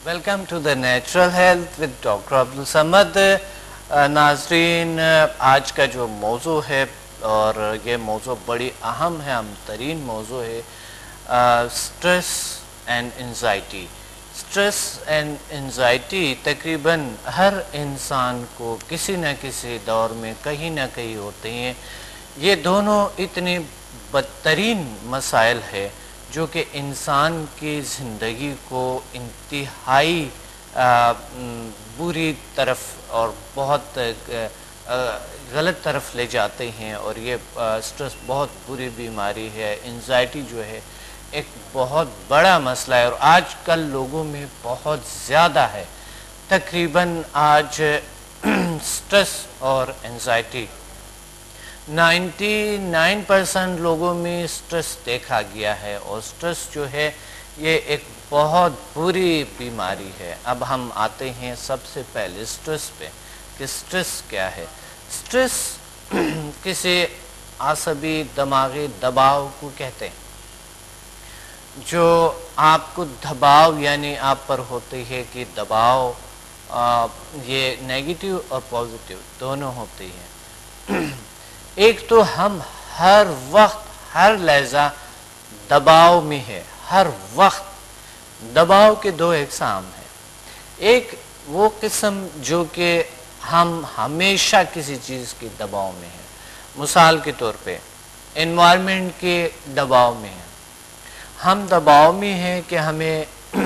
Welcome to the natural health with doctor Abdul Samad. नाजरीन, आज का जो मौजू है और ये मौजू बड़ी अहम है, अहम तरीन मौजू है, stress and anxiety. Stress and anxiety तकरीबन हर इंसान को किसी न किसी दौर में कहीं ना कहीं होते हैं। ये दोनों इतने बदतरीन मसाइल है जो कि इंसान की ज़िंदगी को इंतहाई बुरी तरफ और बहुत गलत तरफ ले जाते हैं। और ये स्ट्रेस बहुत बुरी बीमारी है। एंजाइटी जो है एक बहुत बड़ा मसला है और आजकल लोगों में बहुत ज़्यादा है। तकरीबन आज स्ट्रेस और एंजाइटी 99% लोगों में स्ट्रेस देखा गया है और स्ट्रेस जो है ये एक बहुत बुरी बीमारी है। अब हम आते हैं सबसे पहले स्ट्रेस पे कि स्ट्रेस क्या है। स्ट्रेस किसी आसबी दिमागी दबाव को कहते हैं, जो आपको दबाव यानी आप पर होती है कि दबाव ये नेगेटिव और पॉजिटिव दोनों होती हैं। एक तो हम हर वक्त हर लहजा दबाव में है, हर वक्त दबाव के दो इकसाम हैं। एक वो किस्म जो कि हम हमेशा किसी चीज़ के दबाव में है, मिसाल के तौर पे एनवायरनमेंट के दबाव में है। हम दबाव में हैं कि हमें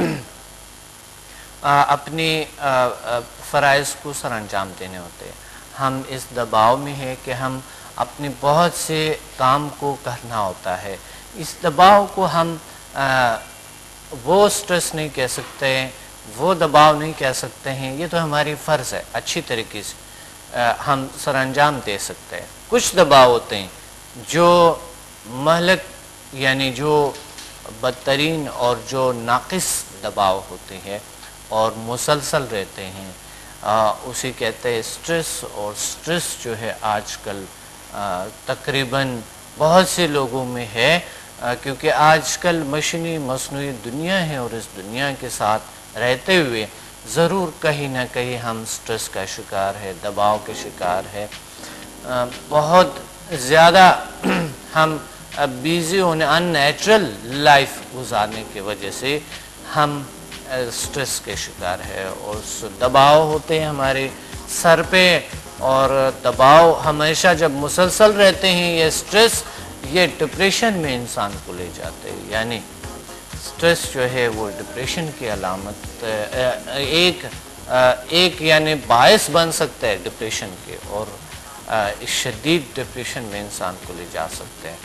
अपनी फ़राइज़ को सरअंजाम देने होते हैं। हम इस दबाव में हैं कि हम अपने बहुत से काम को करना होता है। इस दबाव को हम वो स्ट्रेस नहीं कह सकते हैं, वो दबाव नहीं कह सकते हैं। ये तो हमारी फ़र्ज़ है, अच्छी तरीके से हम सरअंजाम दे सकते हैं। कुछ दबाव होते हैं जो महलक यानी जो बदतरीन और जो नाक़िस दबाव होते हैं और मुसलसल रहते हैं, उसे कहते हैं स्ट्रेस। और स्ट्रेस जो है आजकल तकरीबन बहुत से लोगों में है, क्योंकि आजकल मशीनी मसनूई दुनिया है और इस दुनिया के साथ रहते हुए ज़रूर कहीं ना कहीं हम स्ट्रेस का शिकार है, दबाव के शिकार है। बहुत ज़्यादा हम बिज़ी होने, अननेचुरल लाइफ गुजारने की वजह से हम स्ट्रेस के शिकार है। और दबाव होते हैं हमारे सर पे, और दबाव हमेशा जब मुसलसल रहते हैं ये स्ट्रेस, ये डिप्रेशन में इंसान को ले जाते हैं। यानी स्ट्रेस जो है वो डिप्रेशन की अलामत एक यानी बायस बन सकता है डिप्रेशन के, और इस शदीद डिप्रेशन में इंसान को ले जा सकते हैं।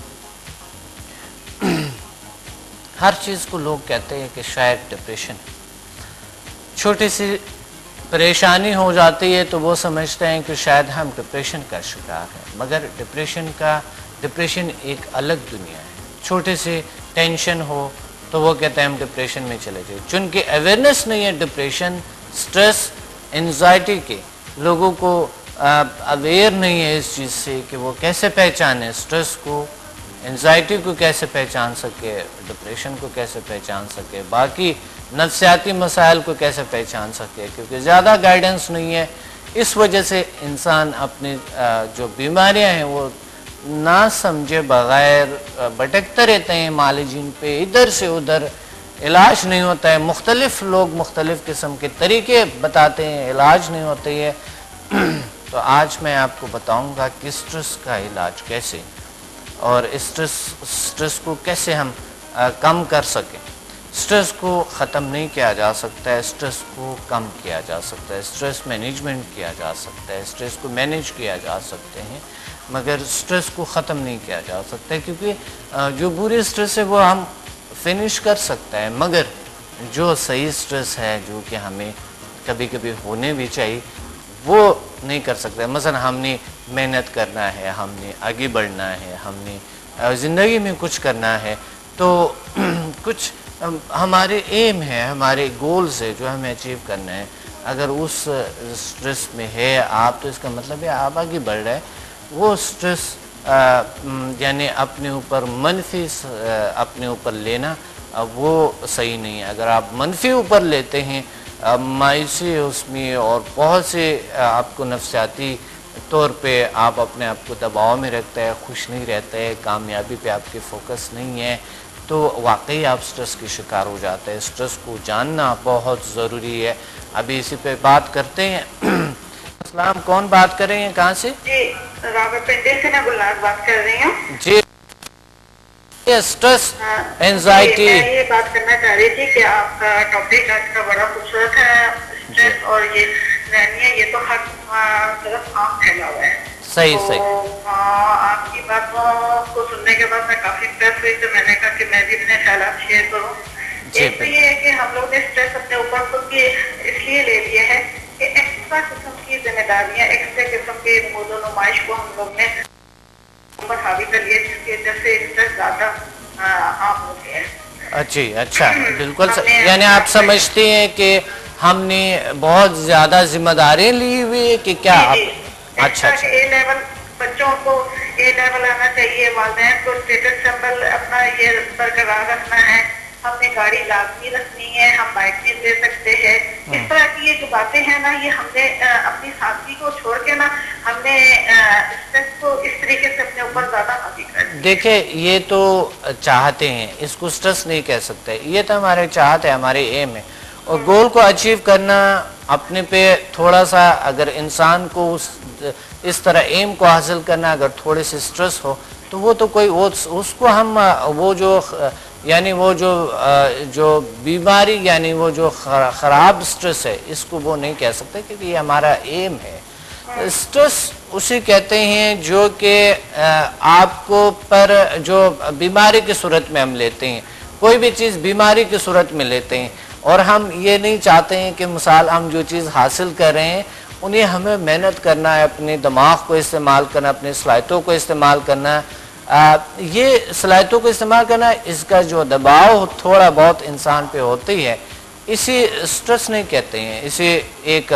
हर चीज़ को लोग कहते हैं कि शायद डिप्रेशन, छोटी सी परेशानी हो जाती है तो वो समझते हैं कि शायद हम डिप्रेशन का शिकार हैं, मगर डिप्रेशन एक अलग दुनिया है। छोटे से टेंशन हो तो वो कहते हैं हम डिप्रेशन में चले जाए। चूँकि अवेयरनेस नहीं है डिप्रेशन, स्ट्रेस, एंजाइटी के, लोगों को अवेयर नहीं है इस चीज़ से कि वो कैसे पहचाने स्ट्रेस को, एंजाइटी को कैसे पहचान सके, डिप्रेशन को कैसे पहचान सके, बाकी नफ्सियाती मसाइल को कैसे पहचान सके, क्योंकि ज़्यादा गाइडेंस नहीं है। इस वजह से इंसान अपनी जो बीमारियां हैं वो ना समझे बग़ैर भटकते रहते हैं मालिजीन पे, इधर से उधर, इलाज नहीं होता है। मुख्तलिफ़ लोग मुख्तलिफ़ किस्म के तरीके बताते हैं, इलाज नहीं होते है। तो आज मैं आपको बताऊँगा कि स्ट्रेस का इलाज कैसे, और स्ट्रेस को कैसे हम कम कर सकें। स्ट्रेस को ख़त्म नहीं किया जा सकता है, स्ट्रेस को कम किया जा सकता है, स्ट्रेस मैनेजमेंट किया जा सकता है, स्ट्रेस को मैनेज किया जा सकते हैं, मगर स्ट्रेस को ख़त्म नहीं किया जा सकता है। क्योंकि जो बुरी स्ट्रेस है वो हम फिनिश कर सकते हैं, मगर जो सही स्ट्रेस है, जो कि हमें कभी कभी होने भी चाहिए, वो नहीं कर सकते। मसलन हमने मेहनत करना है, हमने आगे बढ़ना है, हमने ज़िंदगी में कुछ करना है, तो कुछ हमारे एम है, हमारे गोल्स है जो हमें अचीव करना है। अगर उस स्ट्रेस में है आप, तो इसका मतलब है आप आगे बढ़ रहे हैं। वो स्ट्रेस यानी अपने ऊपर मनफी अपने ऊपर लेना वो सही नहीं है। अगर आप मनफी ऊपर लेते हैं मायूसी है उसमें, और बहुत से आपको नफ्सियाती तौर पे आप अपने आप को दबाव में रखते हैं, खुश नहीं रहते हैं, कामयाबी पे आपके फोकस नहीं है, तो वाकई आप स्ट्रेस के शिकार हो जाते हैं। स्ट्रेस को जानना बहुत ज़रूरी है। अभी इसी पे बात करते हैं। अस्सलाम, कौन बात कर रहे हैं, कहाँ से? जी, रावलपिंडी से मैं गुलनाज बात कर रही हूँ। जी, स्ट्रेस, एंजाइटी। मैं ये बात करना चाह रही थी कि आपका टॉपिक आज का बड़ा खूबसूरत है। स्ट्रेस और ये जानिए, ये तो हर तरफ आम फैला हुआ है। सही तो, सही। आपकी बातों को सुनने के बाद मैं काफी इंप्रेस हुई, तो मैंने कहा कि मैं भी अपने ख्यालात शेयर करूँ। एक तो ये है कि हम लोग ने स्ट्रेस अपने ऊपर खुद की इसलिए ले लिया है कि एक्स्ट्रा किस्म की जिम्मेदारियां, एक्स्ट्रा किस्म की मौजूद नुमाइश को हम लोग ने ऊपर हावी कर लिया, जिसकी वजह से स्ट्रेस ज्यादा आम हो गया है। जी, अच्छा, बिल्कुल। यानी आप समझते हैं कि हमने बहुत ज्यादा जिम्मेदारियां ली हुई है कि क्या? अच्छा, ए लेवल बच्चों को ए लेवल आना चाहिए, वालिदैन को स्टेटस सिंबल अपना ये बरकरार रखना है, हमने गाड़ी लाजमी रखनी है, हम बाइक नहीं दे सकते हैं। इस तरह की ये जो बातें हैं ना, ये हमने अपनी साथी को छोड़ के ना, हमने स्ट्रेस को इस तरीके से अपने ऊपर ज्यादा हावी कर दिया। देखिए, ये तो चाहते हैं, इसको स्ट्रेस नहीं कह सकते, ये तो हमारे चाहत है, हमारे एम है। और गोल को अचीव करना अपने पे थोड़ा सा, अगर इंसान को इस तरह एम को हासिल करना अगर थोड़े से स्ट्रेस हो, तो वो तो कोई उसको हम वो जो यानी वो जो बीमारी, यानी वो जो ख़राब स्ट्रेस है, इसको वो नहीं कह सकते, क्योंकि ये हमारा एम है। स्ट्रेस उसे कहते हैं जो कि आपको पर जो बीमारी की सूरत में हम लेते हैं, कोई भी चीज़ बीमारी की सूरत में लेते हैं, और हम ये नहीं चाहते हैं कि मिसाल हम जो चीज़ हासिल कर रहे हैं उन्हें हमें मेहनत करना है, अपने दिमाग को इस्तेमाल करना, अपनी सलाहियतों को इस्तेमाल करना, ये सलाहियतों को इस्तेमाल करना, इसका जो दबाव थोड़ा बहुत इंसान पे होती है, इसी स्ट्रेस नहीं कहते हैं, इसे एक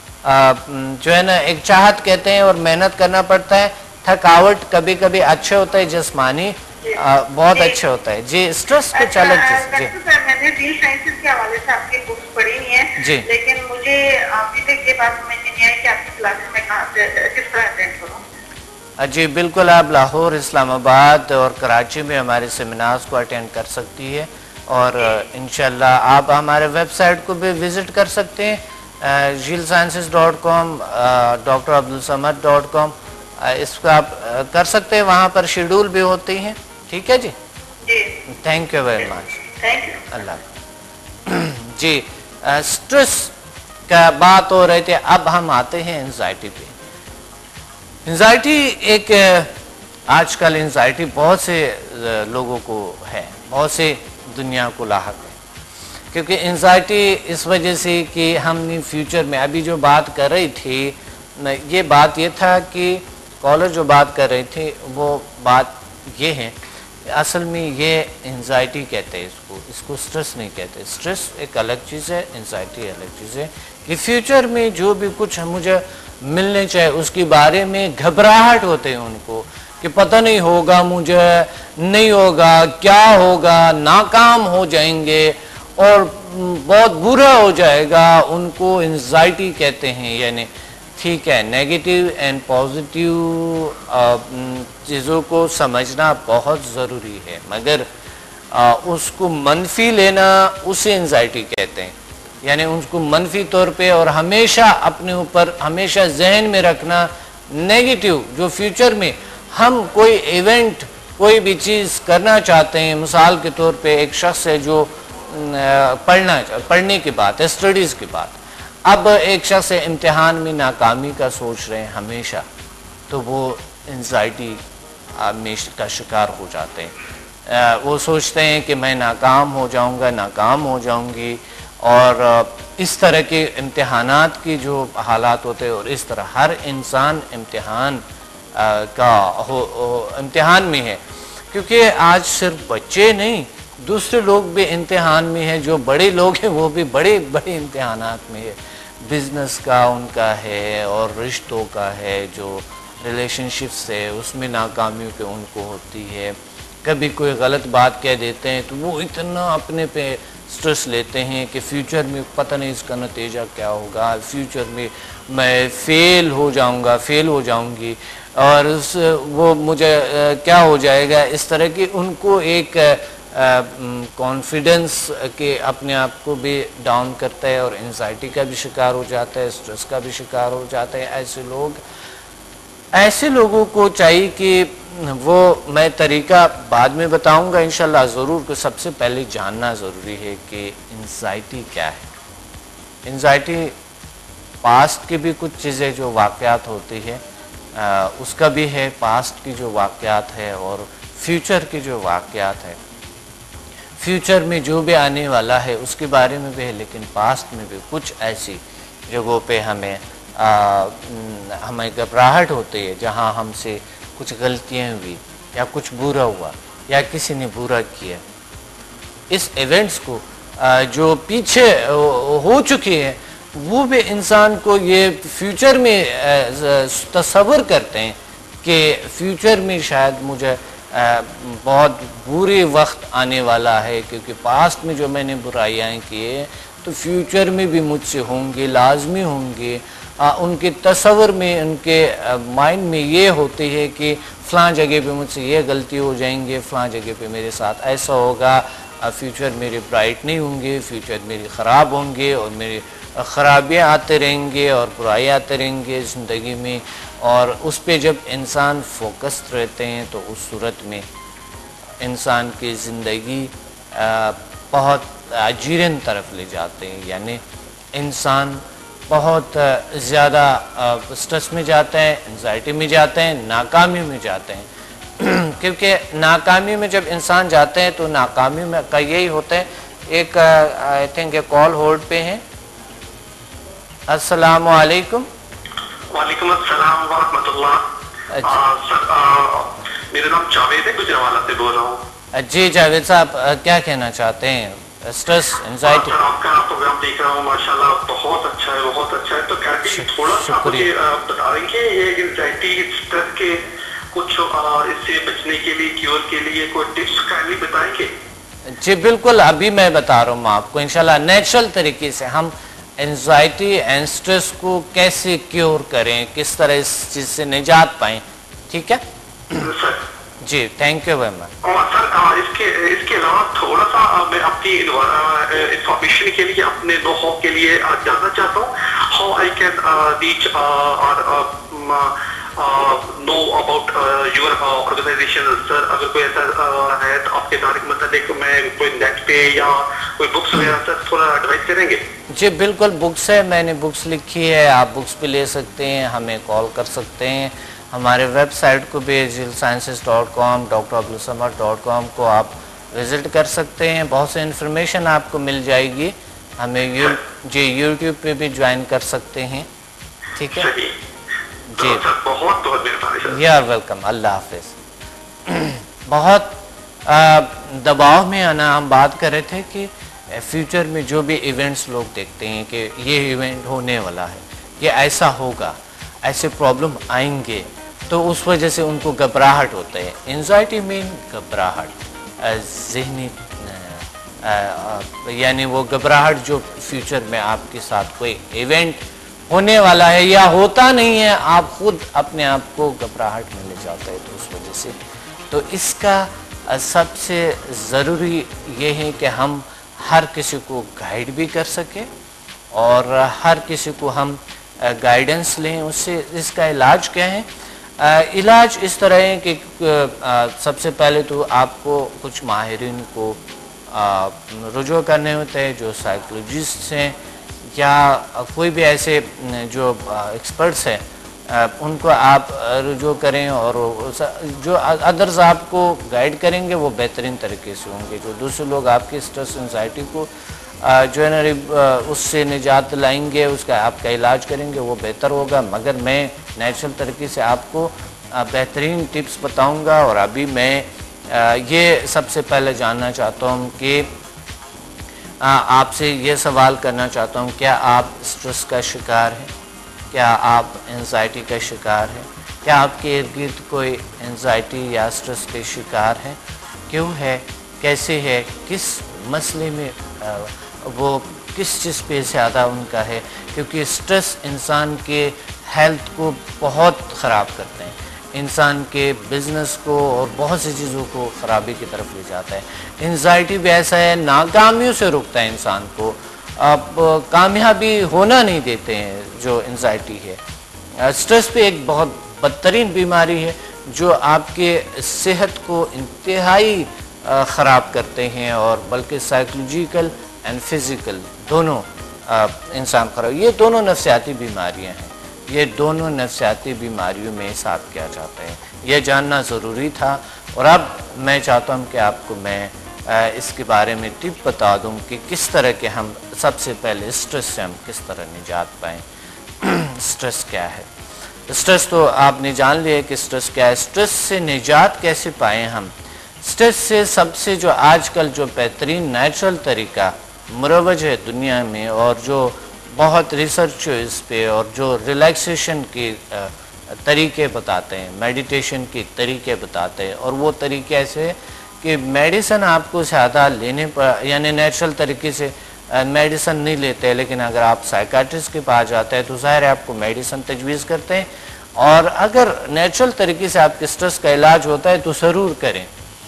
जो है ना एक चाहत कहते हैं, और मेहनत करना पड़ता है। थकावट कभी कभी अच्छे होता है, जिस्मानी बहुत अच्छे होता है। जी, स्ट्रेस कुछ अलग चीज। जी, मैंने फील्ड साइंसेज के हवाले से आपकी बुक्स पढ़ी नहीं है जी, लेकिन मुझे अभी तक ये बात समझ नहीं आई कि आपकी क्लासेस में कहाँ से किस तरह अटेंड करूँ। जी बिल्कुल, आप लाहौर, इस्लामाबाद और कराची में हमारे सेमिनार्स को अटेंड कर सकती है, और इंशाल्लाह आप हमारे वेबसाइट को भी विज़िट कर सकते हैं, zheelsciences.com, drabdulsamad.com, इसको आप कर सकते हैं, वहाँ पर शेड्यूल भी होती हैं। ठीक है जी, thank you very much, Allah. जी, स्ट्रेस का बात हो रहे थे, अब हम आते हैं एंजाइटी पे। एंजाइटी एक आजकल एंजाइटी बहुत से लोगों को है, बहुत से दुनिया को लाहक है, क्योंकि एंजाइटी इस वजह से कि हमने फ्यूचर में अभी जो बात कर रही थी, ये बात ये था कि कॉलर जो बात कर रही थी वो बात ये है, असल में ये एंजाइटी कहते हैं इसको स्ट्रेस नहीं कहते। स्ट्रेस एक अलग चीज़ है, एंजाइटी अलग चीज़ है, कि फ्यूचर में जो भी कुछ मुझे मिलने चाहिए उसके बारे में घबराहट होते हैं उनको, कि पता नहीं होगा, मुझे नहीं होगा, क्या होगा, नाकाम हो जाएंगे और बहुत बुरा हो जाएगा, उनको एंजाइटी कहते हैं। यानी ठीक है, नेगेटिव एंड पॉजिटिव चीज़ों को समझना बहुत ज़रूरी है, मगर उसको मनफी लेना उसे एंजाइटी कहते हैं। यानी उसको मनफी तौर पे और हमेशा अपने ऊपर हमेशा जहन में रखना नेगेटिव, जो फ्यूचर में हम कोई इवेंट, कोई भी चीज़ करना चाहते हैं, मिसाल के तौर पे एक शख्स है जो पढ़ने की बात है, स्टडीज़ की बात, अब एक शख्स इम्तिहान में नाकामी का सोच रहे हैं हमेशा, तो वो एंजाइटी का शिकार हो जाते हैं। वो सोचते हैं कि मैं नाकाम हो जाऊंगा, नाकाम हो जाऊंगी, और इस तरह के इम्तिहानात की जो हालात होते हैं, और इस तरह हर इंसान इम्तिहान इम्तिहान में है, क्योंकि आज सिर्फ बच्चे नहीं, दूसरे लोग भी इम्तिहान में हैं, जो बड़े लोग हैं वो भी बड़े बड़े इम्तिहानात में है। बिजनेस का उनका है, और रिश्तों का है, जो रिलेशनशिप्स है उसमें नाकामियों के उनको होती है। कभी कोई गलत बात कह देते हैं तो वो इतना अपने पे स्ट्रेस लेते हैं कि फ्यूचर में पता नहीं इसका नतीजा क्या होगा, फ्यूचर में मैं फेल हो जाऊंगा, फेल हो जाऊंगी, और वो मुझे क्या हो जाएगा, इस तरह की उनको एक कॉन्फिडेंस के अपने आप को भी डाउन करता है और एंजाइटी का भी शिकार हो जाता है, स्ट्रेस का भी शिकार हो जाता है। ऐसे लोगों को चाहिए कि वो, मैं तरीका बाद में बताऊंगा इंशाल्लाह ज़रूर, कि सबसे पहले जानना ज़रूरी है कि एंजाइटी क्या है। एंजाइटी पास्ट की भी कुछ चीज़ें जो वाक़यात होती है उसका भी है, पास्ट की जो वाक़यात है और फ्यूचर की जो वाक़यात है, फ्यूचर में जो भी आने वाला है उसके बारे में भी है, लेकिन पास्ट में भी कुछ ऐसी जगहों पे हमें घबराहट होती है जहाँ हमसे कुछ गलतियाँ हुई या कुछ बुरा हुआ या किसी ने बुरा किया। इस इवेंट्स को जो पीछे हो चुके हैं वो भी इंसान को ये फ्यूचर में तस्वर करते हैं कि फ्यूचर में शायद मुझे बहुत बुरे वक्त आने वाला है, क्योंकि पास्ट में जो मैंने बुराइयाँ की है तो फ्यूचर में भी मुझसे होंगे, लाजमी होंगे। उनके तस्वर में, उनके माइंड में ये होती है कि फ़लाँ जगह पे मुझसे ये गलती हो जाएंगे, फ़लाँ जगह पे मेरे साथ ऐसा होगा, फ्यूचर मेरे ब्राइट नहीं होंगे, फ्यूचर मेरे ख़राब होंगे और मेरी ख़राबियाँ आते रहेंगे और बुराई आते रहेंगे ज़िंदगी में। और उस पे जब इंसान फोकस्ड रहते हैं तो उस सूरत में इंसान की ज़िंदगी बहुत अजीरन तरफ ले जाते हैं, यानी इंसान बहुत ज़्यादा स्ट्रेस में जाते हैं, एंजाइटी में जाते हैं, नाकामी में जाते हैं। क्योंकि नाकामी में जब इंसान जाते हैं तो नाकामी में का यही होता है। एक आई थिंक कॉल होल्ड पे है। अस्सलाम वालेकुम। वालेकुम अस्सलाम व रहमतुल्लाह। मेरा नाम जावेद है, गुजरावाला से बोल रहा हूँ। जी जावेद साहब, क्या कहना चाहते हैं? Stress, anxiety. आपका प्रोग्राम देख रहा हूँ, माशाल्लाह बहुत अच्छा है, बहुत अच्छा है। तो कहते थोड़ा सा मुझे बता देंगे ये एंजाइटी स्ट्रेस के कुछ इससे बचने के लिए, क्योर के लिए कोई टिप्स काइंडली बताएंगे? जी बिल्कुल, अभी मैं बता रहा हूँ आपको इंशाल्लाह नेचुरल तरीके से हम एंजाइटी एंड स्ट्रेस को कैसे क्योर करें, किस तरह इस चीज़ से निजात पाएं। ठीक है जी, थैंक यू वेरी मच। और सर इसके अलावा थोड़ा सा मैं अपनी इंफॉर्मेशन के लिए, अपने नो हाउ के लिए जानना चाहता हूँ, how I can reach or know about your organization. Sir अगर कोई ऐसा है तो आपके बारे में मतलब मैं कोई नेट पे या कोई बुक्स वगैरह सर थोड़ा एडवाइस करेंगे? जी बिल्कुल, बुक्स है, मैंने बुक्स लिखी है, आप बुक्स पे ले सकते हैं, हमें कॉल कर सकते हैं। हमारे वेबसाइट को भी jillsciences.com, drabdulsamad.com को आप विज़िट कर सकते हैं, बहुत से इन्फॉर्मेशन आपको मिल जाएगी। हमें यूट्यूब पे भी ज्वाइन कर सकते हैं। ठीक है जी, बहुत बहुत मेहरबानी। यू आर वेलकम, अल्लाह हाफिज़। बहुत दबाव में आना, हम बात कर रहे थे कि फ्यूचर में जो भी इवेंट्स लोग देखते हैं कि ये इवेंट होने वाला है, ये ऐसा होगा, ऐसे प्रॉब्लम आएंगे, तो उस वजह से उनको घबराहट होता है। एंजाइटी मीन घबराहट, ज़हनी यानी वो घबराहट जो फ्यूचर में आपके साथ कोई इवेंट होने वाला है या होता नहीं है, आप खुद अपने आप को घबराहट में ले जाते हैं, तो उस वजह से तो इसका सबसे ज़रूरी ये है कि हम हर किसी को गाइड भी कर सकें और हर किसी को हम गाइडेंस लें उससे। इसका इलाज क्या है? इलाज इस तरह है कि सबसे पहले तो आपको कुछ माहिरीन को रुजू करने होते हैं, जो साइकोलॉजिस्ट हैं या कोई भी ऐसे जो एक्सपर्ट्स हैं, उनको आप रुजू करें और जो अदर्स आपको गाइड करेंगे वो बेहतरीन तरीके से होंगे। जो दूसरे लोग आपकी स्ट्रेस एंजाइटी को जो है ना उससे निजात लाएंगे, उसका आपका इलाज करेंगे, वो बेहतर होगा। मगर मैं नेचुरल तरीके से आपको बेहतरीन टिप्स बताऊंगा। और अभी मैं ये सबसे पहले जानना चाहता हूँ कि आपसे ये सवाल करना चाहता हूँ, क्या आप स्ट्रेस का शिकार हैं? क्या आप एंजाइटी का शिकार हैं? क्या आपके इर्द गिर्द कोई एंजाइटी या स्ट्रेस के शिकार हैं? क्यों है, कैसे है, किस मसले में वो किस चीज़ पे ज़्यादा उनका है, क्योंकि स्ट्रेस इंसान के हेल्थ को बहुत ख़राब करते हैं, इंसान के बिज़नेस को और बहुत सी चीज़ों को ख़राबी की तरफ ले जाता है। एंजाइटी भी ऐसा है, नाकामियों से रोकता है इंसान को, अब कामयाबी होना नहीं देते हैं जो एंजाइटी है। स्ट्रेस भी एक बहुत बदतरीन बीमारी है जो आपके सेहत को इंतहाई ख़राब करते हैं, और बल्कि साइकोलॉजिकल एंड फिज़िकल दोनों इंसान ख़राब। ये दोनों नफ्सियाती बीमारियां हैं, ये दोनों नफ्सियाती बीमारियों में हिसाब किया जाता है। यह जानना ज़रूरी था, और अब मैं चाहता हूँ कि आपको मैं इसके बारे में टिप बता दूँ कि किस तरह के हम सबसे पहले स्ट्रेस से हम किस तरह निजात पाएँ। स्ट्रेस क्या है? स्ट्रेस तो आपने जान लिया कि स्ट्रेस क्या है। स्ट्रेस से निजात कैसे पाएँ हम? स्ट्रेस से सबसे जो आजकल जो बेहतरीन नेचुरल तरीका मुरवज है दुनिया में, और जो बहुत रिसर्च इस पे, और जो रिलैक्सेशन के तरीके बताते हैं, मेडिटेशन के तरीके बताते हैं, और वो तरीके ऐसे कि मेडिसिन आपको ज़्यादा लेने पर, यानी नेचुरल तरीके से मेडिसिन नहीं लेते, लेकिन अगर आप साइकाट्रिस्ट के पास जाते हैं तो ज़ाहिर है आपको मेडिसिन तजवीज़ करते हैं, और अगर नेचुरल तरीके से आपके स्ट्रेस का इलाज होता है तो ज़रूर करें।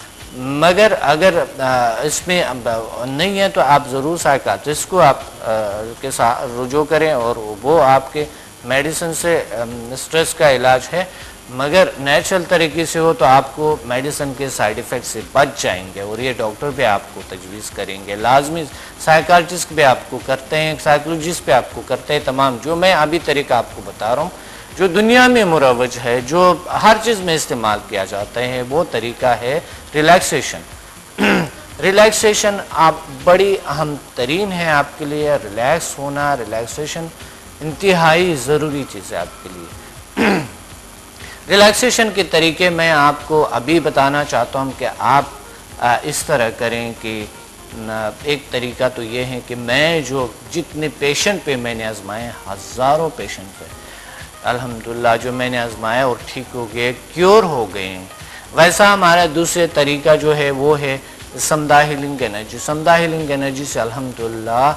मगर अगर इसमें नहीं है तो आप ज़रूर साइकाट्रिस्ट को आप के साथ रुजू करें, और वो आपके मेडिसिन से स्ट्रेस का इलाज है। मगर नेचुरल तरीके से हो तो आपको मेडिसिन के साइड इफ़ेक्ट से बच जाएंगे, और ये डॉक्टर भी आपको तजवीज़ करेंगे, लाजमी साइकाट्रिस्ट भी आपको करते हैं, साइकोलॉजिस्ट भी आपको करते हैं। तमाम जो मैं अभी तरीका आपको बता रहा हूँ जो दुनिया में मुरवज है, जो हर चीज़ में इस्तेमाल किया जाता है, वो तरीका है रिलैक्सेशन। रिलैक्सेशन आप बड़ी अहम तरीन है आपके लिए। रिलैक्स होना, रिलैक्सेशन इंतहाई ज़रूरी चीज़ है आपके लिए। रिलैक्सेशन के तरीके मैं आपको अभी बताना चाहता हूँ कि आप इस तरह करें कि एक तरीका तो ये है कि मैं जो जितने पेशेंट पे मैंने आजमाए, हज़ारों पेशेंट पे अल्हम्दुलिल्लाह जो मैंने आजमाया और ठीक हो गए, क्योर हो गए हैं, वैसा हमारा दूसरे तरीका जो है वो है Samada healing energy. Samada healing energy से अल्हम्दुलिल्लाह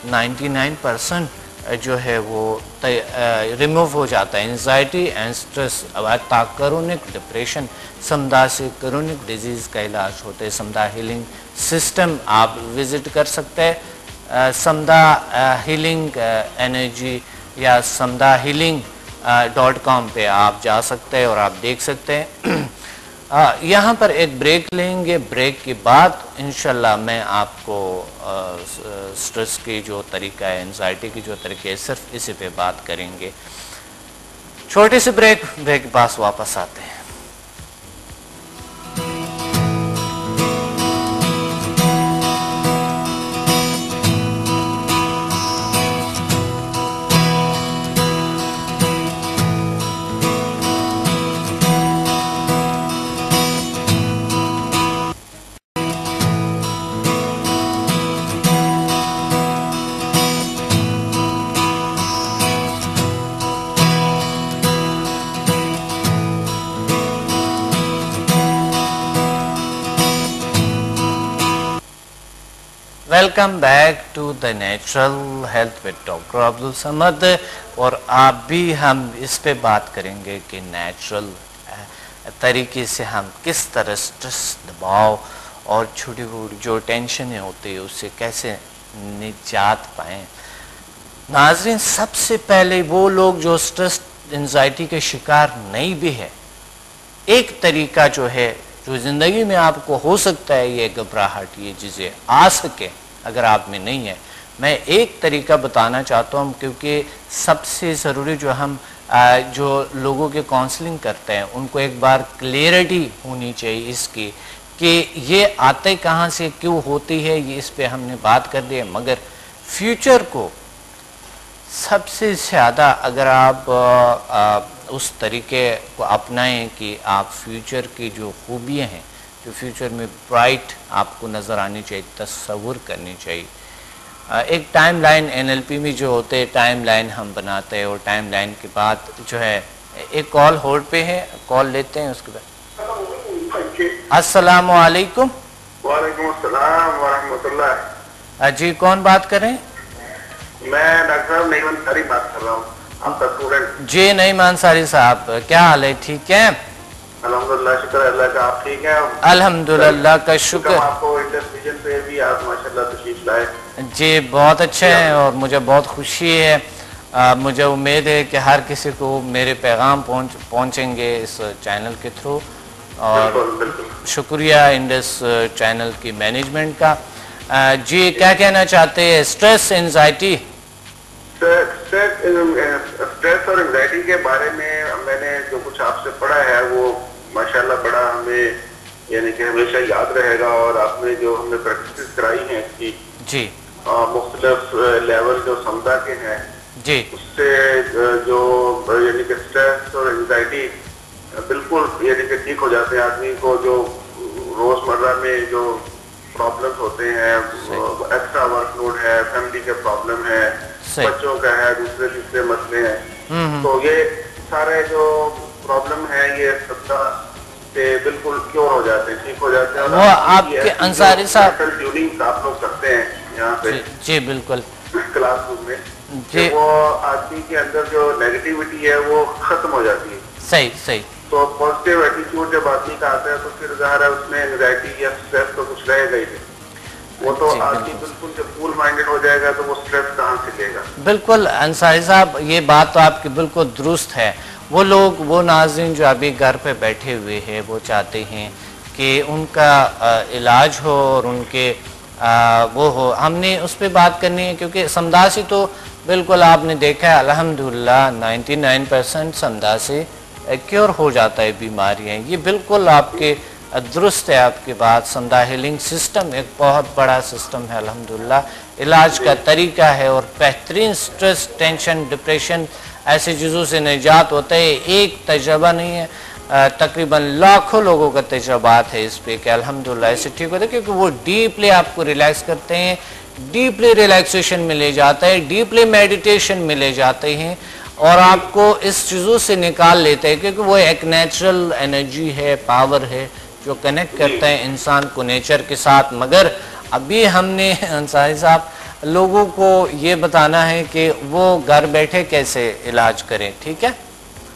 99% जो है वो रिमूव हो जाता है anxiety and stress. Chronic depression, Samada से क्रोनिक डिजीज़ का इलाज होता है। समदा हीलिंग सिस्टम आप विज़िट कर सकते हैं, समदा हीलिंग एनर्जी या समदा हीलिंग .com पे आप जा सकते हैं और आप देख सकते हैं। यहाँ पर एक ब्रेक लेंगे, ब्रेक के बाद इंशाल्लाह मैं आपको स्ट्रेस की जो तरीका है, एंजाइटी की जो तरीका है, सिर्फ इसी पे बात करेंगे। छोटे से ब्रेक के पास वापस आते हैं। Welcome back to the natural health with doctor Abdul Samad. और आप भी हम इस पे बात करेंगे कि नेचुरल तरीके से हम किस तरह स्ट्रेस, दबाव और छोटी छोटी जो टेंशनें होती है उससे कैसे निजात पाएँ। नाज़रीन, सबसे पहले वो लोग जो स्ट्रेस एंजाइटी के शिकार नहीं भी है, एक तरीका जो है जो ज़िंदगी में आपको हो सकता है ये घबराहट, ये चीज़ें आ सके अगर आप में नहीं है, मैं एक तरीका बताना चाहता हूँ, क्योंकि सबसे ज़रूरी जो हम जो लोगों के काउंसलिंग करते हैं उनको एक बार क्लियरिटी होनी चाहिए इसकी कि ये आते कहाँ से, क्यों होती है, ये इस पे हमने बात कर दी है। मगर फ्यूचर को सबसे ज़्यादा अगर आप उस तरीके को अपनाएं कि आप फ्यूचर की जो खूबियाँ हैं, जो फ्यूचर में ब्राइट आपको नज़र आनी चाहिए, तस्वुर करनी चाहिए। एक टाइम लाइन NLP में जो होते हैं टाइम लाइन हम बनाते हैं, और टाइम लाइन के बाद जो है एक कॉल होल्ड पे है, कॉल लेते हैं उसके बाद। अस्सलामु अलैकुम। वालेकुम अस्सलाम व रहमतुल्लाह। जी कौन बात कर रहे हैं? मैं डॉक्टर साहब नईम अंसारी बात कर रहा हूँ, आपका स्टूडेंट। जी नईम अंसारी साहब, क्या हाल है? ठीक है अल्हम्दुलिल्लाह, शुक्र अल्लाह का। आप ठीक हैं? अल्हम्दुलिल्लाह का शुक्र। आपको टेलीविजन पे भी आप माशाल्लाह तशरीफ लाए। जी बहुत अच्छे हैं और मुझे बहुत खुशी है। मुझे उम्मीद है कि हर किसी को मेरे पैगाम पहुँचेंगे इस चैनल के थ्रू, और बिल्कुल शुक्रिया इंडस चैनल की मैनेजमेंट का। जी क्या कहना चाहते हैं? स्ट्रेस एंजाइटी स्ट्रेस और एंजाइटी के बारे में मैंने जो कुछ आपसे पढ़ा है वो माशाल्लाह बड़ा हमें यानी कि हमेशा याद रहेगा। और आपने जो हमें प्रैक्टिस कराई है इसकी जी मुख्तलिफ लेवल जो समझा के हैं जी, उससे जो यानी कि स्ट्रेस और एंजाइटी बिल्कुल यानी कि ठीक हो जाते हैं। आदमी को जो रोजमर्रा में जो प्रॉब्लम्स होते हैं, एक्स्ट्रा वर्कलोड है, फैमिली के प्रॉब्लम है, बच्चों का है, दूसरे तीसरे मसले हैं, तो ये सारे जो प्रॉब्लम है ये सबका से बिल्कुल क्योर हो जाते हैं, ठीक हो जाते हैं। वो आपके अंसारी साहब ट्यूनिंग आप लोग करते हैं यहाँ पे जी बिल्कुल क्लासरूम में जी, वो आदमी के अंदर जो नेगेटिविटी है वो खत्म हो जाती है। सही सही। तो पॉजिटिव एटीट्यूड जब आदमी का आता है तो फिर ज़ाहिर है उसमें एंग्जाइटी या स्ट्रेस तो कुछ रहेगा ही नहीं। वो तो आदमी बिल्कुल जब कूल माइंडेड हो जाएगा तो वो स्ट्रेस कहाँ से लेगा। बिल्कुल अंसारी साहब, ये बात तो आपकी बिल्कुल दुरुस्त है। वो लोग, वो नाज़रीन जो अभी घर पे बैठे हुए हैं, वो चाहते हैं कि उनका इलाज हो और उनके वो हो। हमने उस पर बात करनी है क्योंकि समदासी तो बिल्कुल आपने देखा है अल्हम्दुलिल्लाह 99% समदासी क्योर हो जाता है बीमारियाँ। ये बिल्कुल आपके दुरुस्त है आपकी बात। समदा हीलिंग सिस्टम एक बहुत बड़ा सिस्टम है अल्हम्दुलिल्लाह, इलाज का तरीका है और बेहतरीन। स्ट्रेस, टेंशन, डिप्रेशन ऐसी चीज़ों से निजात होता है। एक तजर्बा नहीं है, तकरीबन लाखों लोगों का तजर्बात है इस पे कि अल्हम्दुलिल्लाह ऐसे ठीक होता है, क्योंकि वो डीपली आपको रिलैक्स करते हैं, डीपली रिलैक्सेशन में ले जाता है, डीपली मेडिटेशन में ले जाते हैं और आपको इस चीज़ों से निकाल लेते हैं, क्योंकि वो एक नेचुरल एनर्जी है, पावर है जो कनेक्ट करता है इंसान को नेचर के साथ। मगर अभी हमने अंसारी साहब लोगों को ये बताना है कि वो घर बैठे कैसे इलाज करें, ठीक है?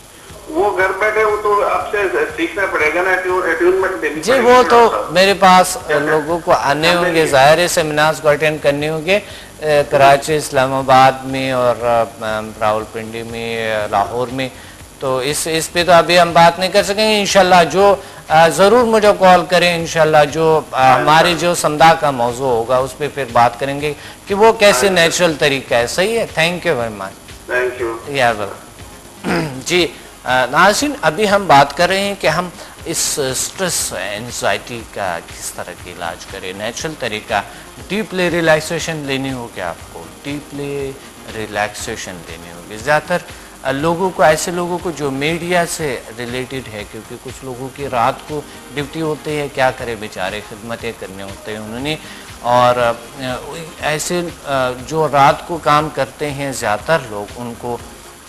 वो घर बैठे वो तो आपसे सीखना पड़ेगा ना, अट्यूनमेंट देनी जी। वो तो मेरे पास लोगों को आने होंगे, ज़ाहिर सेमिनार्स को अटेंड करने होंगे कराची, इस्लामाबाद में और रावलपिंडी में, लाहौर में। तो इस पे तो अभी हम बात नहीं कर सकेंगे। इंशाल्लाह जो ज़रूर मुझे कॉल करें, इंशाल्लाह जो हमारी जो समदा का मौजू होगा उस पर फिर बात करेंगे कि वो कैसे नेचुरल तरीका है। सही है, thank you very much. Thank you यार वेलकम। जी नाज़रीन, अभी हम बात कर रहे हैं कि हम इस स्ट्रेस एंजाइटी का किस तरह के इलाज करें। नेचुरल तरीका, डीपली रिलैक्सेशन लेनी होगी आपको, डीपली रिलैक्सेशन लेनी होगी। ज़्यादातर लोगों को, ऐसे लोगों को जो मीडिया से रिलेटेड है, क्योंकि कुछ लोगों की रात को ड्यूटी होती है, क्या करें बेचारे, खिदमतें करने होते हैं उन्होंने। और ऐसे जो रात को काम करते हैं ज़्यादातर लोग, उनको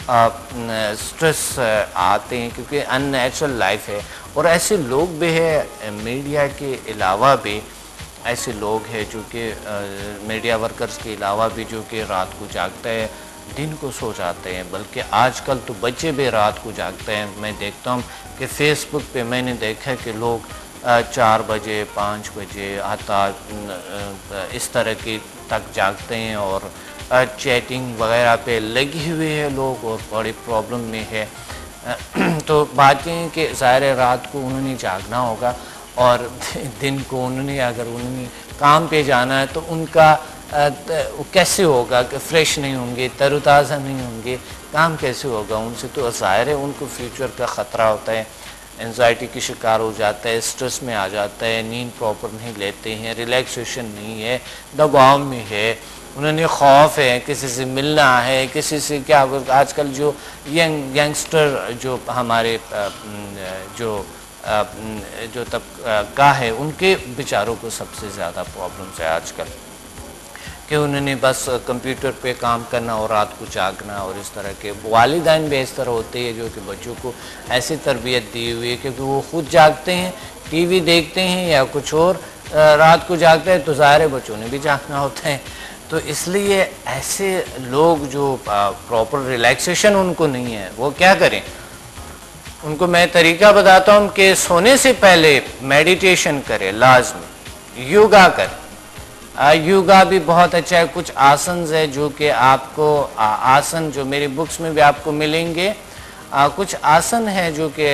स्ट्रेस आते हैं क्योंकि अननेचुरल लाइफ है। और ऐसे लोग भी है, मीडिया के अलावा भी ऐसे लोग हैं जो कि मीडिया वर्कर्स के अलावा भी जो कि रात को जागते हैं, दिन को सो जाते हैं। बल्कि आजकल तो बच्चे भी रात को जागते हैं। मैं देखता हूँ कि फेसबुक पे मैंने देखा कि लोग 4 बजे 5 बजे आता इस तरह की तक जागते हैं और चैटिंग वगैरह पे लगे हुए हैं लोग और बड़ी प्रॉब्लम में है। तो बात ये है कि ज़ाहिर रात को उन्होंने जागना होगा और दिन को उन्होंने काम पे जाना है तो उनका कैसे होगा कि फ्रेश नहीं होंगे, तरोताज़ा नहीं होंगे, काम कैसे होगा उनसे? तो ज़ाहिर है उनको फ्यूचर का ख़तरा होता है, एंजाइटी की शिकार हो जाता है, स्ट्रेस में आ जाता है, नींद प्रॉपर नहीं लेते हैं, रिलैक्सेशन नहीं है, दबाव में है, उन्होंने खौफ है, किसी से मिलना है, किसी से क्या। आजकल जो यंगस्टर जो हमारे जो तबका है, उनके बेचारों को सबसे ज़्यादा प्रॉब्लम्स है आजकल कि उन्होंने बस कंप्यूटर पे काम करना और रात को जागना। और इस तरह के वालिदैन भी इस तरह होते हैं जो कि बच्चों को ऐसी तरबियत दी हुई है क्योंकि वो खुद जागते हैं, टीवी देखते हैं या कुछ और, रात को जागते हैं तो ज़ाहिर है बच्चों ने भी जागना होता है। तो इसलिए ऐसे लोग जो प्रॉपर रिलैक्सेशन उनको नहीं है, वो क्या करें? उनको मैं तरीका बताता हूँ कि सोने से पहले मेडिटेशन करें, लाजमी योगा करें। योगा भी बहुत अच्छा है। कुछ आसन है जो कि आपको आसन जो मेरी बुक्स में भी आपको मिलेंगे, कुछ आसन है जो कि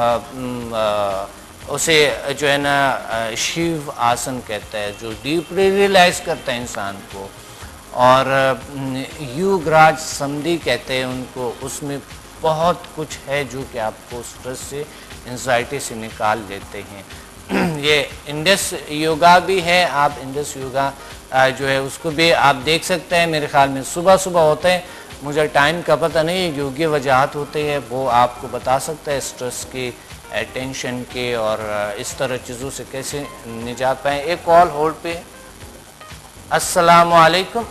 उसे जो है ना शिव आसन कहता है, जो डीपली रिलैक्स करता है इंसान को। और युगराज समधी कहते हैं उनको, उसमें बहुत कुछ है जो कि आपको स्ट्रेस से, एंजाइटी से निकाल लेते हैं। ये इंडस योगा भी है, आप इंडस योगा जो है उसको भी आप देख सकते हैं। मेरे ख्याल में सुबह सुबह होते हैं, मुझे टाइम का पता नहीं है, योग्य वजाहत होते हैं, वो आपको बता सकता है स्ट्रेस के, टेंशन के और इस तरह चीज़ों से कैसे निजात पाएँ। एक कॉल होल्ड पे। अस्सलाम वालेकुम।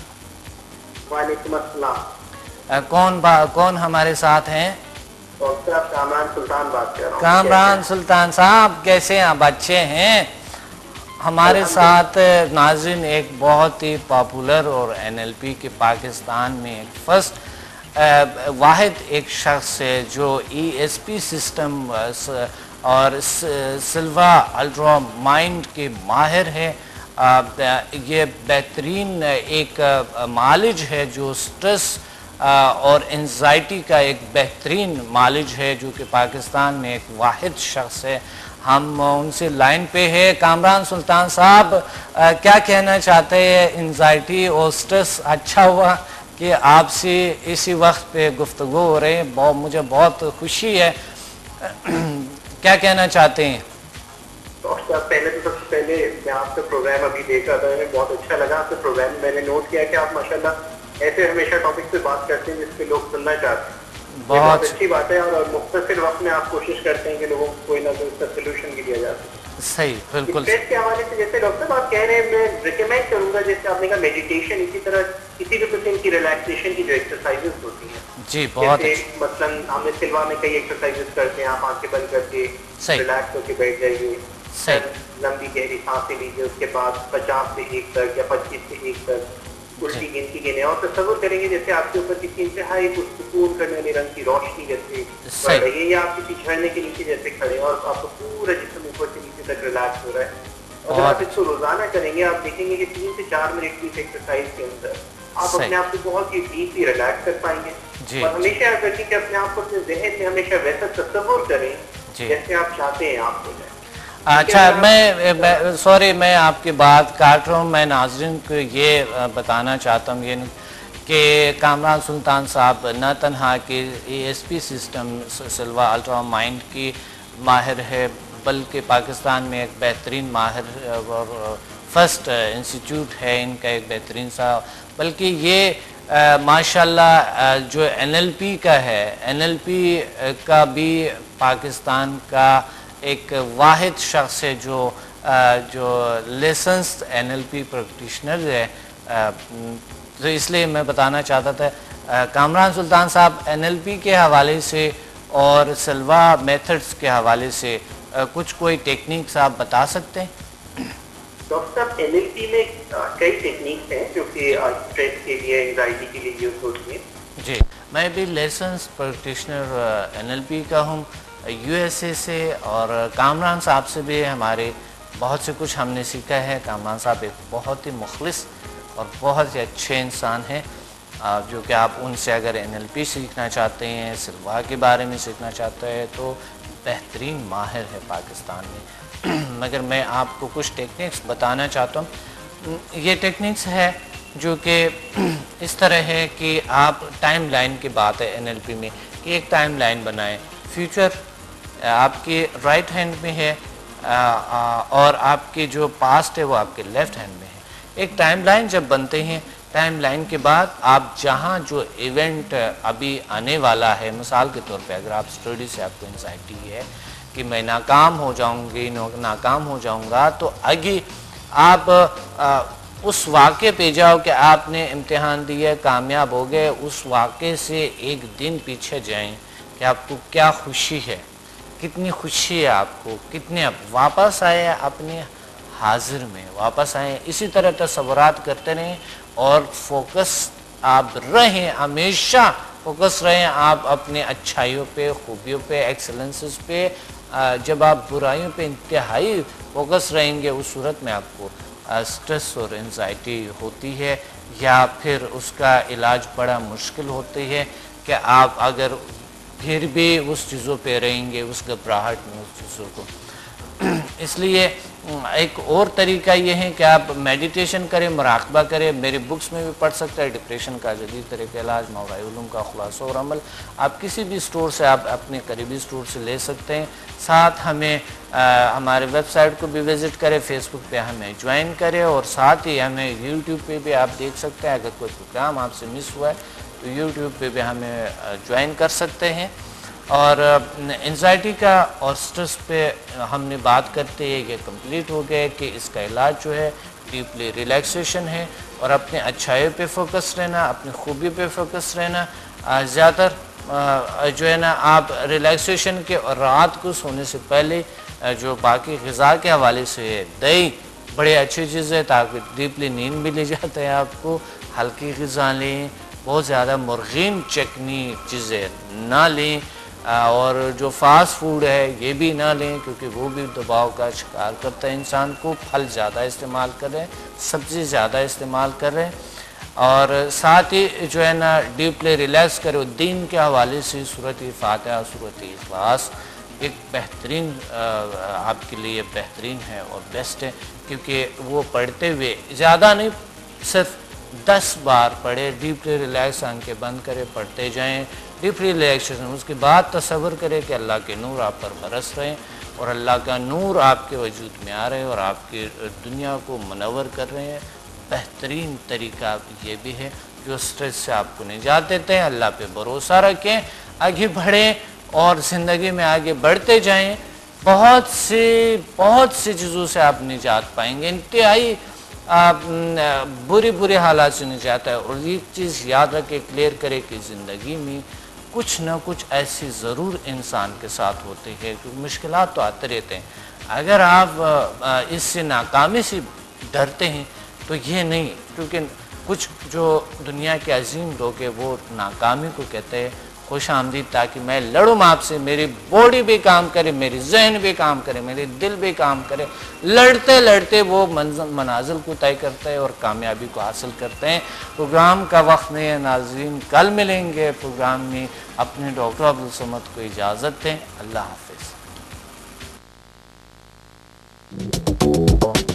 वालेकुम अस्सलाम। कौन हमारे साथ हैं? डॉक्टर कामरान सुल्तान बात कर रहा हूँ। कामरान सुल्तान साहब कैसे हैं आप? अच्छे हैं। हमारे साथ नाज़रीन एक बहुत ही पॉपुलर और NLP के पाकिस्तान में एक फर्स्ट वाहिद एक शख्स है जो ESP सिस्टम और सिल्वा अल्ट्रा माइंड के माहिर है। ये बेहतरीन एक मालिज है जो स्ट्रेस और एंजाइटी का एक बेहतरीन मालिज है, जो कि पाकिस्तान में एक वाहिद शख्स है। हम उनसे लाइन पे है। कामरान सुल्तान साहब क्या कहना चाहते हैं? एंजाइटी और स्ट्रेस, अच्छा हुआ कि आपसे इसी वक्त पे गुफ्तगू हो रहे हैं, मुझे बहुत खुशी है। क्या कहना चाहते हैं? डॉक्टर साहब, पहले तो सबसे पहले मैं आपका प्रोग्राम अभी देख रहा था, मुझे बहुत अच्छा लगा आपका प्रोग्राम। मैंने नोट किया कि आप माशाल्लाह ऐसे हमेशा टॉपिक पे बात करते हैं जिसपे लोग सुनना चाहते हैं। बहुत अच्छी बात है। और मुख्तसर वक्त में आप कोशिश करते हैं कि लोगों को कोई ना कोई उसका सोल्यूशन भी दिया जा सके। सही, बिल्कुल। स्ट्रेस के हवाले से जैसे डॉक्टर साहब आप कह रहे हैं, मैं रिकमेंड करूंगा जैसे आपने कहा मेडिटेशन, इसी तरह किसी भी किस्म की रिलैक्सेशन की जो एक्सरसाइजेस होती हैं जी, बहुत मतलब हमने सिल्वा में कई एक्सरसाइजेस करते हैं, आप आंखें बंद करके रिलैक्स होकर बैठ जाइए, लंबी गहरी सांसें लीजिए, उसके बाद 50 से 1 तक या 25 से 1 तक उल्टी गिनती गिने और तस्वुर करेंगे जैसे आपके ऊपर किसी इंतहाई सुकून करने वाली रंग की रोशनी जैसे पड़ रही है, या आप किसी झरने के नीचे जैसे खड़े हैं और आपको पूरा जिस्म ऊपर से नीचे तक रिलैक्स हो रहा है। अगर आप इसको रोजाना करेंगे, आप देखेंगे कि 3 से 4 मिनट की एक्सरसाइज के अंदर आप अपने आप को बहुत ही डीपली रिलैक्स कर पाएंगे। और हमेशा करके कि अपने आप को अपने जहन में हमेशा वैसा तस्वुर करें जैसे आप चाहते हैं आप हो जाए। अच्छा, मैं सॉरी, मैं आपकी बात काट रहा हूँ। मैं नाज़रीन को ये बताना चाहता हूँ ये कि कामरान सुल्तान साहब न तन्हा कि ESP system Silva ultra mind की माहिर है, बल्कि पाकिस्तान में एक बेहतरीन माहिर और फर्स्ट इंस्टीट्यूट है इनका, एक बेहतरीन सा। बल्कि ये माशाल्लाह जो NLP का है, NLP का भी पाकिस्तान का एक वाहिद शख्स है जो लाइसेंस्ड NLP प्रैक्टिशनर है। तो इसलिए मैं बताना चाहता था कामरान सुल्तान साहब, NLP के हवाले से और सिल्वा मेथड्स के हवाले से कुछ कोई टेक्निक्स आप बता सकते हैं? डॉक्टर साहब, NLP में कई टेक्निक्स हैं जो कि स्ट्रेस के लिए, एंजाइटी के लिए यूज होती हैं। जी, मैं भी लाइसेंस्ड प्रैक्टिशनर NLP का हूँ USA से, और कामरान साहब से भी हमारे बहुत से कुछ हमने सीखा है। कामरान साहब एक बहुत ही मुखलिस और बहुत ही अच्छे इंसान हैं, जो कि आप उनसे अगर NLP सीखना चाहते हैं, सिल्वा के बारे में सीखना चाहते हैं, तो बेहतरीन माहिर है पाकिस्तान में। मगर मैं आपको कुछ टेक्निक्स बताना चाहता हूँ। ये टेक्निक्स है जो कि इस तरह है कि आप टाइम लाइन की बात है NLP में कि एक टाइम लाइन बनाएं। फ्यूचर आपके राइट हैंड में है और आपके जो पास्ट है वो आपके लेफ्ट हैंड में है। एक टाइमलाइन जब बनते हैं, टाइमलाइन के बाद आप जहाँ जो इवेंट अभी आने वाला है, मिसाल के तौर पे अगर आप स्टडी से आपको एंजाइटी है कि मैं नाकाम हो जाऊँगी, नाकाम हो जाऊँगा, तो आगे आप उस वाक़े पे जाओ कि आपने इम्तिहान दिया, कामयाब हो गए, उस वाक़े से एक दिन पीछे जाएं कि आपको क्या खुशी है, कितनी खुशी है आपको, कितने आप वापस आए अपने हाजिर में वापस आएँ, इसी तरह तसव्वुरात करते रहें और फोकस आप रहें, हमेशा फोकस रहें आप अपने अच्छाइयों पे, खूबियों पे, एक्सेलेंसेस पे। जब आप बुराइयों पे इंतहाई फोकस रहेंगे उस सूरत में आपको स्ट्रेस और एंजाइटी होती है या फिर उसका इलाज बड़ा मुश्किल होती है कि आप अगर फिर भी उस चीज़ों पे रहेंगे, उस घबराहट में उस चीज़ों को। इसलिए एक और तरीका ये है कि आप मेडिटेशन करें, मुराक़बा करें। मेरी बुक्स में भी पढ़ सकते हैं, डिप्रेशन का जदीद तरीक़ा इलाज, मावराए उलूम का खुलासा और अमल। आप किसी भी स्टोर से, आप अपने करीबी स्टोर से ले सकते हैं। साथ हमें हमारे वेबसाइट को भी विज़िट करें, फेसबुक पे हमें ज्वाइन करें और साथ ही हमें यूट्यूब पे भी आप देख सकते हैं। अगर कोई प्रोग्राम आपसे मिस हुआ है तो यूट्यूब पे भी हमें ज्वाइन कर सकते हैं। और एंजाइटी का और स्ट्रेस पे हमने बात करते हैं ये कंप्लीट हो गया कि इसका इलाज जो है डीपली रिलैक्सेशन है और अपने अच्छाइयों पे फोकस रहना, अपनी खूबी पे फोकस रहना। ज़्यादातर जो है ना आप रिलैक्सेशन के और रात को सोने से पहले जो बाकी ग़िज़ा के हवाले से दही बड़े अच्छी चीज़ है ताकि डीपली नींद भी ले जाता है आपको। हल्की ग़िज़ा लें, बहुत ज़्यादा मुर्गीन चटनी चीज़ें ना लें और जो फास्ट फूड है ये भी ना लें क्योंकि वो भी दबाव का शिकार करता है इंसान को। फल ज़्यादा इस्तेमाल करें, सब्ज़ी ज़्यादा इस्तेमाल करें और साथ ही जो है ना डीपली रिलैक्स करें। दीन के हवाले से सूरत फातिहा, सूरत इखलास एक बेहतरीन आपके लिए बेहतरीन है और बेस्ट है क्योंकि वो पढ़ते हुए ज़्यादा नहीं, सिर्फ 10 बार पढ़े, डीपली रिलैक्स, आंखें बंद करें, पढ़ते जाएं डीपली रिलैक्सेशन। उसके बाद तसव्वुर करें कि अल्लाह के नूर आप पर बरस रहे हैं और अल्लाह का नूर आपके वजूद में आ रहे हैं और आपकी दुनिया को मुनव्वर कर रहे हैं। बेहतरीन तरीका ये भी है जो स्ट्रेस से आपको निजात देते हैं। अल्लाह पे भरोसा रखें, आगे बढ़ें और ज़िंदगी में आगे बढ़ते जाएं। बहुत सी चीज़ों से आप निजात पाएंगे, इंतहाई बुरे हालात से निजात है। और एक चीज़ याद रखें, क्लियर करें कि ज़िंदगी में कुछ ना कुछ ऐसी ज़रूर इंसान के साथ होती है क्योंकि मुश्किलात तो आते रहते हैं। अगर आप इससे नाकामी से डरते हैं तो ये नहीं, क्योंकि कुछ जो दुनिया के अजीम लोग हैं वो नाकामी को कहते हैं खुश आमदीद, ताकि मैं लड़ूँ आपसे, मेरी बॉडी भी काम करे, मेरी जहन भी काम करे, मेरे दिल भी काम करे। लड़ते लड़ते वो मनाजिल को तय करते हैं और कामयाबी को हासिल करते हैं। प्रोग्राम का वक्त नहीं है नाज़रीन, कल मिलेंगे प्रोग्राम में। अपने डॉक्टर अब्दुल समद को इजाज़त दें। अल्लाह हाफ़िज़।